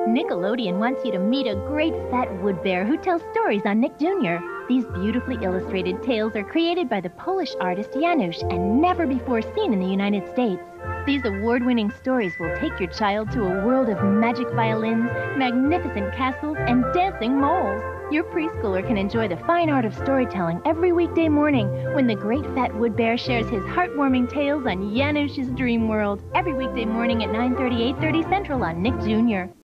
Nickelodeon wants you to meet a great fat wood bear who tells stories on Nick Jr. These beautifully illustrated tales are created by the Polish artist Janusz and never before seen in the United States. These award-winning stories will take your child to a world of magic violins, magnificent castles, and dancing moles. Your preschooler can enjoy the fine art of storytelling every weekday morning when the great fat wood bear shares his heartwarming tales on Janusz's Dream World every weekday morning at 9:30, 8:30 Central on Nick Jr.